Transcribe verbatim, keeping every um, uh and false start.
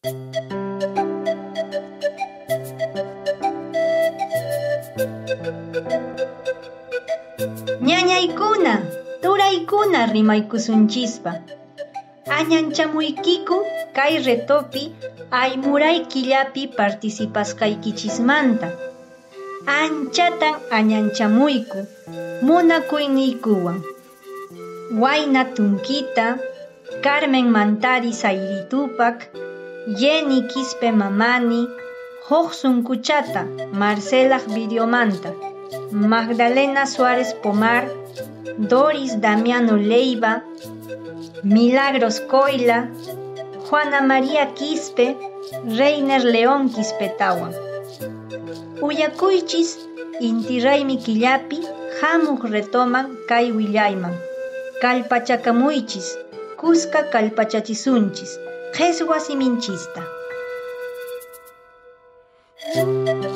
Ñañaykuna, turaykuna rimaykusunchispa. Añanchamuykiku kay retopi aymuray killapi participaskaykichismanta. Anchatan añanchamuyku munakuyniykuwan. Wayna Tunkita, Carmen Mantari Sayritupak, Jenny Quispe Mamani, Hoksun Kuchata, Marcela Videomanta, Magdalena Suárez Pomar, Doris Damiano Leiva, Milagros Coila, Juana María Quispe, Reiner León Quispetawan. Uyakuychis inti raymi killapi hamuq retoman kay willayman. Kallpachakamuychis, kuska kallpachachisunchis, qheswa siminchista.